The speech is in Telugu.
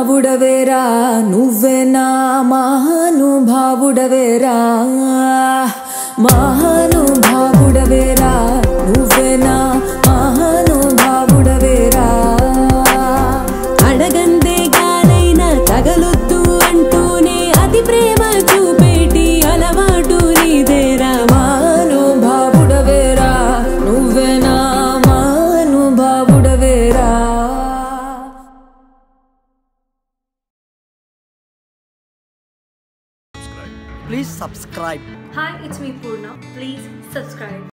మహానుభావుడవేరా నువ్వే నా మహానుభావుడవేరా మహానుభావుడవేరా నువ్వే నా మహానుభావుడవేరా అడగందే గానైనా తగలొద్దు అంటూనే అతి ప్రేమ చూపేటి అలవాటు నీదేరా మహానుభావుడవేరా నువ్వే నా మహానుభావుడవేరా. Please subscribe. Hi, it's me Purna. Please subscribe.